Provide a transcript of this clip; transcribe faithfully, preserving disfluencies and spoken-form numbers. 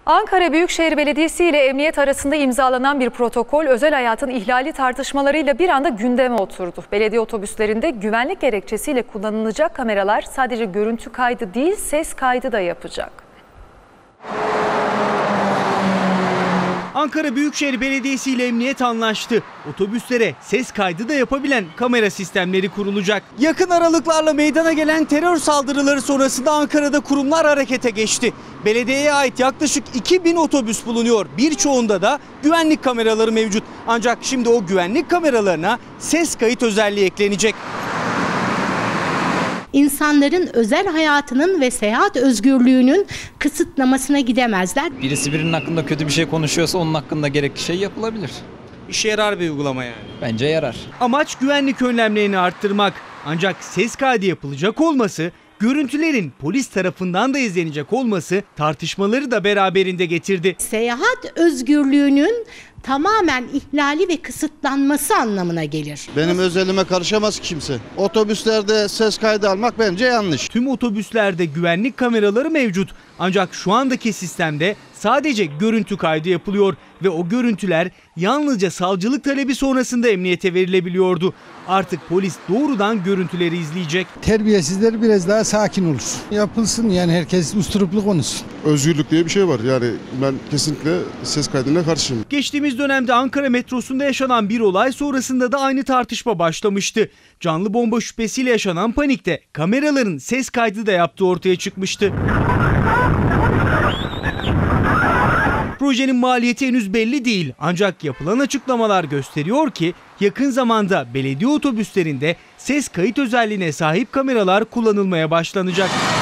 Ankara Büyükşehir Belediyesi ile emniyet arasında imzalanan bir protokol özel hayatın ihlali tartışmalarıyla bir anda gündeme oturdu. Belediye otobüslerinde güvenlik gerekçesiyle kullanılacak kameralar sadece görüntü kaydı değil, ses kaydı da yapacak. Ankara Büyükşehir Belediyesi ile emniyet anlaştı. Otobüslere ses kaydı da yapabilen kamera sistemleri kurulacak. Yakın aralıklarla meydana gelen terör saldırıları sonrasında Ankara'da kurumlar harekete geçti. Belediyeye ait yaklaşık iki bin otobüs bulunuyor. Birçoğunda da güvenlik kameraları mevcut. Ancak şimdi o güvenlik kameralarına ses kayıt özelliği eklenecek. İnsanların özel hayatının ve seyahat özgürlüğünün kısıtlamasına gidemezler. Birisi birinin hakkında kötü bir şey konuşuyorsa onun hakkında gerekli şey yapılabilir. İşe yarar bir uygulama yani. Bence yarar. Amaç güvenlik önlemlerini arttırmak. Ancak ses kaydı yapılacak olması, görüntülerin polis tarafından da izlenecek olması tartışmaları da beraberinde getirdi. Seyahat özgürlüğünün tamamen ihlali ve kısıtlanması anlamına gelir. Benim özelime karışamaz kimse. Otobüslerde ses kaydı almak bence yanlış. Tüm otobüslerde güvenlik kameraları mevcut. Ancak şu andaki sistemde sadece görüntü kaydı yapılıyor ve o görüntüler yalnızca savcılık talebi sonrasında emniyete verilebiliyordu. Artık polis doğrudan görüntüleri izleyecek. Terbiyesizler biraz daha sakin olur. Yapılsın yani, herkes usturuplu konuşsun. Özgürlük diye bir şey var. Yani ben kesinlikle ses kaydına karşıyım. Geçtiğimiz dönemde Ankara metrosunda yaşanan bir olay sonrasında da aynı tartışma başlamıştı. Canlı bomba şüphesiyle yaşanan panikte kameraların ses kaydı da yaptığı ortaya çıkmıştı. Projenin maliyeti henüz belli değil, ancak yapılan açıklamalar gösteriyor ki yakın zamanda belediye otobüslerinde ses kayıt özelliğine sahip kameralar kullanılmaya başlanacak.